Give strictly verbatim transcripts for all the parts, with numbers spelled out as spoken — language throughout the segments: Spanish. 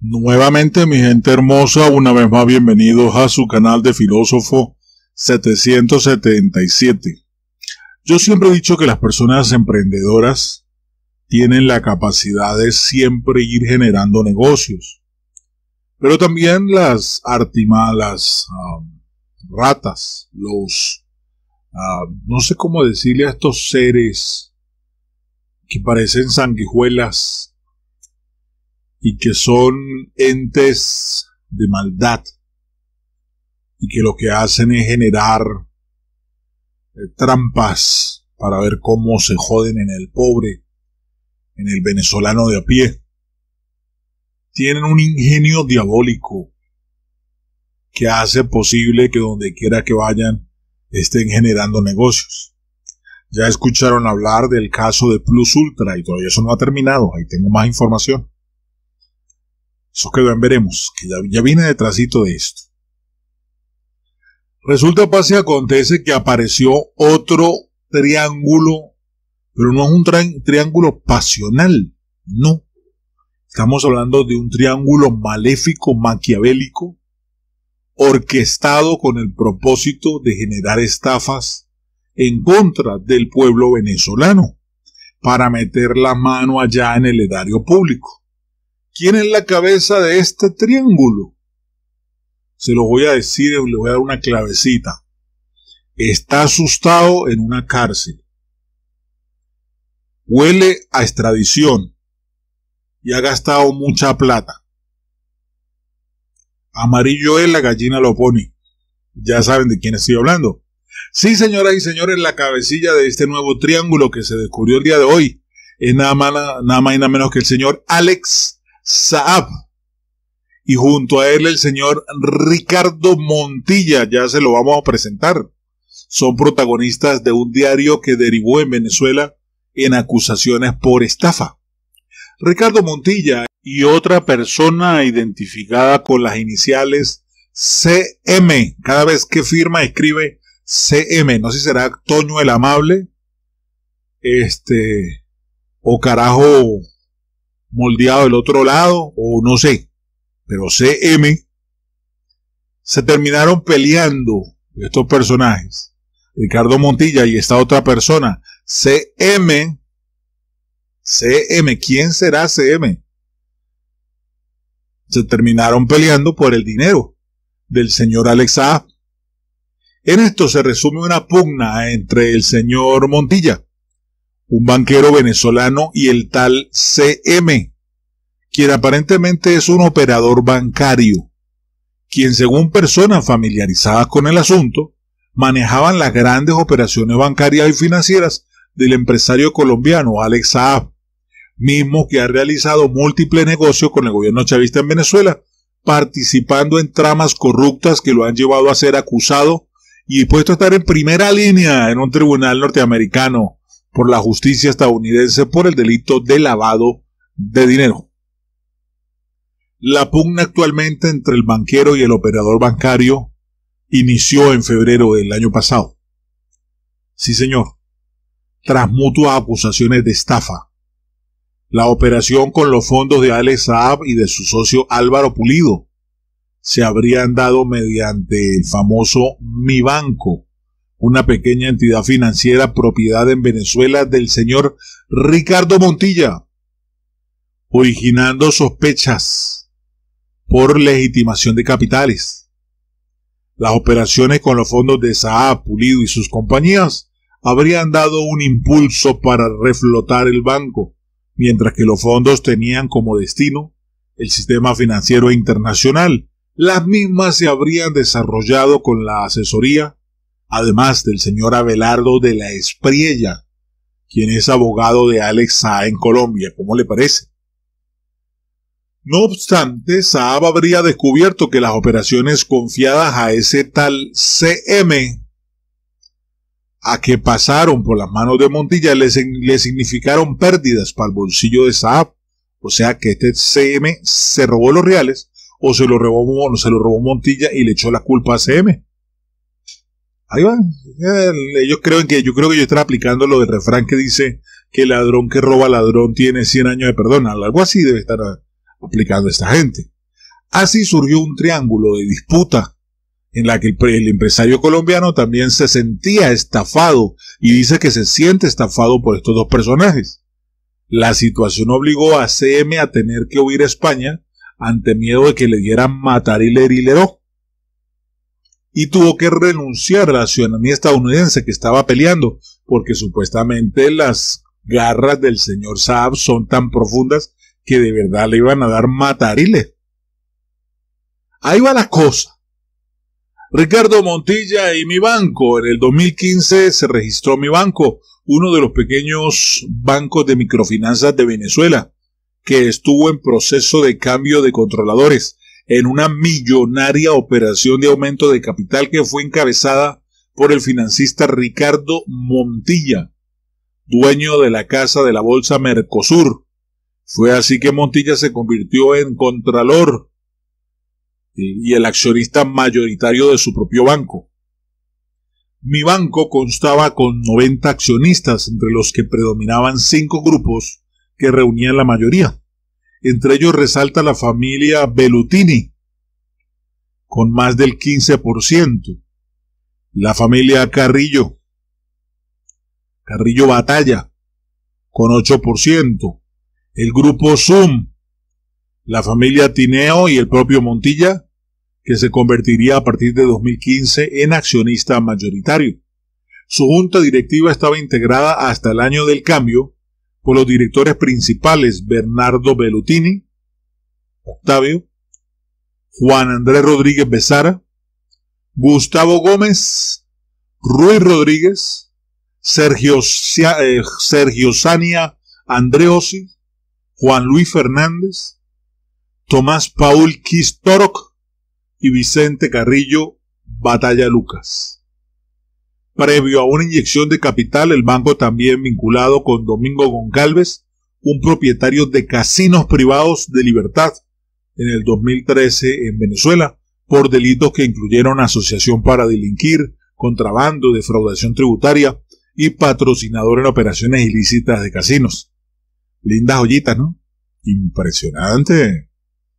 Nuevamente, mi gente hermosa, una vez más bienvenidos a su canal de Filósofo setecientos setenta y siete. Yo siempre he dicho que las personas emprendedoras tienen la capacidad de siempre ir generando negocios, pero también las artimalas, um, ratas, los, uh, no sé cómo decirle a estos seres que parecen sanguijuelas y que son entes de maldad y que lo que hacen es generar eh, trampas para ver cómo se joden en el pobre, en el venezolano de a pie. Tienen un ingenio diabólico que hace posible que donde quiera que vayan estén generando negocios. Ya escucharon hablar del caso de Plus Ultra y todavía eso no ha terminado, ahí tengo más información. Eso quedó en veremos, que ya, ya viene detrásito de esto. Resulta, pasa y acontece que apareció otro triángulo, pero no es un tri- triángulo pasional, no. Estamos hablando de un triángulo maléfico, maquiavélico, orquestado con el propósito de generar estafas en contra del pueblo venezolano, para meter la mano allá en el erario público. ¿Quién es la cabeza de este triángulo? Se lo voy a decir, le voy a dar una clavecita. Está asustado en una cárcel. Huele a extradición y ha gastado mucha plata. Amarillo es, la gallina lo pone. Ya saben de quién estoy hablando. Sí, señoras y señores, la cabecilla de este nuevo triángulo que se descubrió el día de hoy es nada más, nada más y nada menos que el señor Alex Saab, y junto a él el señor Ricardo Montilla. Ya se lo vamos a presentar. Son protagonistas de un diario que derivó en Venezuela en acusaciones por estafa. Ricardo Montilla y otra persona identificada con las iniciales C M. Cada vez que firma escribe C M. No sé si será Toño el Amable, este, o carajo moldeado del otro lado, o no sé, pero C M, se terminaron peleando estos personajes, Ricardo Montilla y esta otra persona, C M. C M, ¿quién será C M? Se terminaron peleando por el dinero del señor Alex Saab. En esto se resume una pugna entre el señor Montilla, un banquero venezolano, y el tal C M, quien aparentemente es un operador bancario, quien según personas familiarizadas con el asunto, manejaban las grandes operaciones bancarias y financieras del empresario colombiano Alex Saab, mismo que ha realizado múltiples negocios con el gobierno chavista en Venezuela, participando en tramas corruptas que lo han llevado a ser acusado y puesto a estar en primera línea en un tribunal norteamericano por la justicia estadounidense por el delito de lavado de dinero. La pugna actualmente entre el banquero y el operador bancario inició en febrero del año pasado. Sí, señor. Tras mutuas acusaciones de estafa, la operación con los fondos de Alex Saab y de su socio Álvaro Pulido se habrían dado mediante el famoso Mi Banco, una pequeña entidad financiera propiedad en Venezuela del señor Ricardo Montilla, originando sospechas por legitimación de capitales. Las operaciones con los fondos de Saab, Pulido y sus compañías habrían dado un impulso para reflotar el banco, mientras que los fondos tenían como destino el sistema financiero internacional. Las mismas se habrían desarrollado con la asesoría, además del señor Abelardo de la Espriella, quien es abogado de Alex Saab en Colombia. ¿Cómo le parece? No obstante, Saab habría descubierto que las operaciones confiadas a ese tal C M, a que pasaron por las manos de Montilla, le, le significaron pérdidas para el bolsillo de Saab. O sea que este C M se robó los reales, o se lo robó, se lo robó Montilla y le echó la culpa a C M. Ahí van. Ellos creen que, yo creo que yo estoy aplicando lo del refrán que dice que el ladrón que roba ladrón tiene cien años de perdón. Algo así debe estar aplicando esta gente. Así surgió un triángulo de disputa en la que el, el empresario colombiano también se sentía estafado y dice que se siente estafado por estos dos personajes. La situación obligó a C M a tener que huir a España ante miedo de que le dieran matarilerilero y tuvo que renunciar a la ciudadanía estadounidense que estaba peleando porque supuestamente las garras del señor Saab son tan profundas que de verdad le iban a dar matarile. Ahí va la cosa. Ricardo Montilla y Mi Banco. En el dos mil quince se registró Mi Banco, uno de los pequeños bancos de microfinanzas de Venezuela, que estuvo en proceso de cambio de controladores en una millonaria operación de aumento de capital que fue encabezada por el financista Ricardo Montilla, dueño de la casa de la bolsa Mercosur. Fue así que Montilla se convirtió en contralor y el accionista mayoritario de su propio banco. Mi Banco constaba con noventa accionistas, entre los que predominaban cinco grupos que reunían la mayoría. Entre ellos resalta la familia Bellutini, con más del quince por ciento. La familia Carrillo, Carrillo Batalla, con ocho por ciento. El grupo Zoom, la familia Tineo y el propio Montilla, que se convertiría a partir de dos mil quince en accionista mayoritario. Su junta directiva estaba integrada hasta el año del cambio por los directores principales Bernardo Bellutini, Octavio, Juan Andrés Rodríguez Besara, Gustavo Gómez, Ruiz Rodríguez, Sergio, eh, Sergio Sania Andreossi, Juan Luis Fernández, Tomás Paul Quistorok y Vicente Carrillo Batalla Lucas. Previo a una inyección de capital, el banco también vinculado con Domingo Goncalves, un propietario de casinos privados de Libertad, en el dos mil trece en Venezuela, por delitos que incluyeron asociación para delinquir, contrabando, defraudación tributaria y patrocinador en operaciones ilícitas de casinos. Lindas joyitas, ¿no? Impresionante.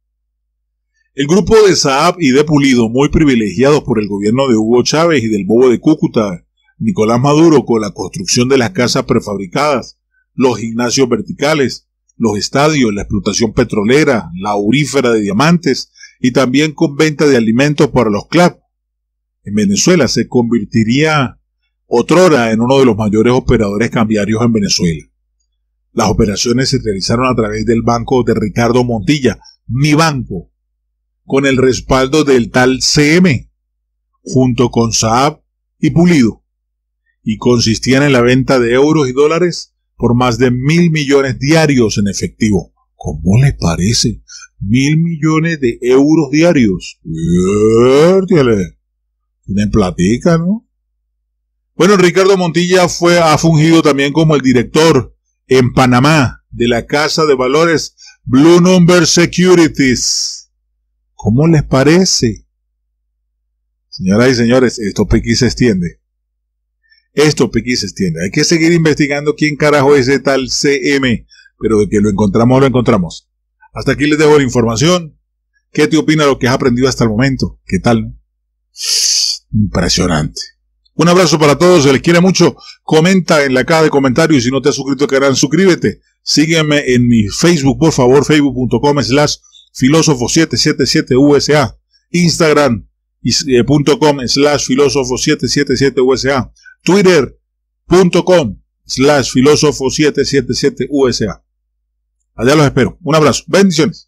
El grupo de Saab y de Pulido, muy privilegiados por el gobierno de Hugo Chávez y del bobo de Cúcuta, Nicolás Maduro, con la construcción de las casas prefabricadas, los gimnasios verticales, los estadios, la explotación petrolera, la aurífera de diamantes y también con venta de alimentos para los C L A P. En Venezuela se convertiría otrora en uno de los mayores operadores cambiarios en Venezuela. Las operaciones se realizaron a través del banco de Ricardo Montilla, Mi Banco, con el respaldo del tal C M, junto con Saab y Pulido, y consistían en la venta de euros y dólares por más de mil millones diarios en efectivo. ¿Cómo les parece? Mil millones de euros diarios. ¡Viértale! Tienen platica, ¿no? Bueno, Ricardo Montilla fue, ha fungido también como el director en Panamá de la casa de valores Blue Number Securities. ¿Cómo les parece? Señoras y señores, esto pequi se extiende. Esto pequi se extiende. Hay que seguir investigando quién carajo es ese tal C M, pero de que lo encontramos, lo encontramos. Hasta aquí les dejo la información. ¿Qué te opina de lo que has aprendido hasta el momento? ¿Qué tal? Impresionante. Un abrazo para todos, se les quiere mucho. Comenta en la caja de comentarios. Si no te has suscrito al canal, suscríbete. Sígueme en mi Facebook, por favor, facebook punto com slash filósofo siete siete siete U S A. Instagram punto com slash filósofo siete siete siete U S A. Twitter punto com slash filósofo siete siete siete U S A. Allá los espero. Un abrazo. Bendiciones.